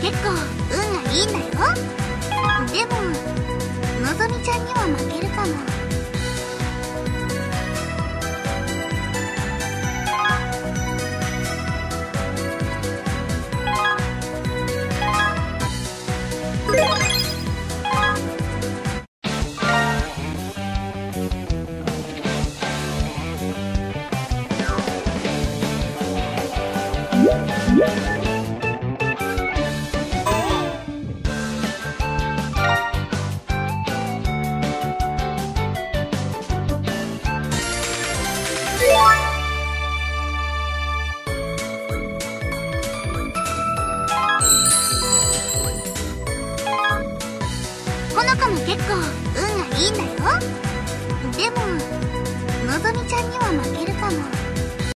結構運がいいんだよ。でものぞみちゃんには負けるかも。ほのかも結構運がいいんだよ。でものぞみちゃんには負けるかも。